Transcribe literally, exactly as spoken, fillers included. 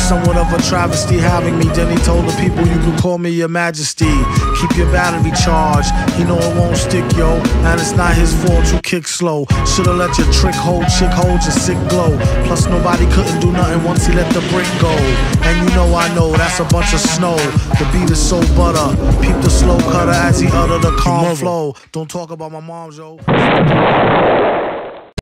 somewhat of a travesty having me. Then he told the people, you can call me your majesty. Keep your battery charged, he know it won't stick, yo. And it's not his fault you kick slow. Should've let your trick hold, chick hold your sick glow. Plus nobody couldn't do nothing once he let the brick go. And you know I know that's a bunch of snow. The beat is so butter. Peep the slow cutter as he utter the calm flow. Don't talk about my mom's, yo.